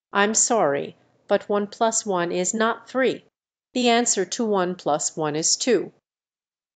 I'm sorry, but 1 + 1 is not 3. The answer to 1 + 1 is 2.